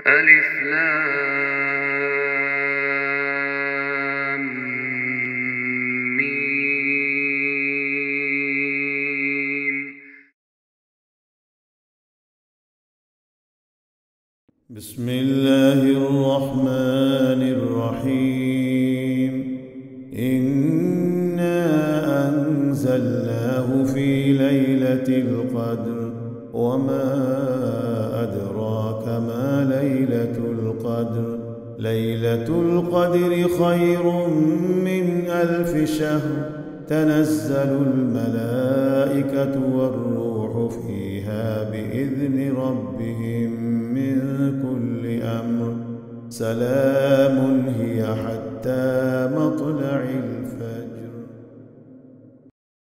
ألف لام ميم. بسم الله الرحمن الرحيم. إنا أنزلناه في ليلة القدر وما أدراك ما ليلة القدر. ليلة القدر خير من 1000 شهر. تنزل الملائكة والروح فيها بإذن ربهم من كل أمر. سلام هي حتى مطلع الفجر.